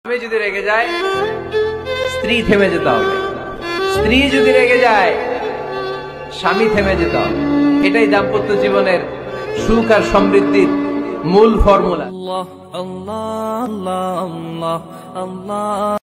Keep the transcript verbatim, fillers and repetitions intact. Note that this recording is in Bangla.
স্বামী যদি রেগে যায় স্ত্রী থেমে যেতে হবে, স্ত্রী যদি রেগে যায় স্বামী থেমে যেতে হবে। এটাই দাম্পত্য জীবনের সুখ আর সমৃদ্ধির মূল ফর্মুলা।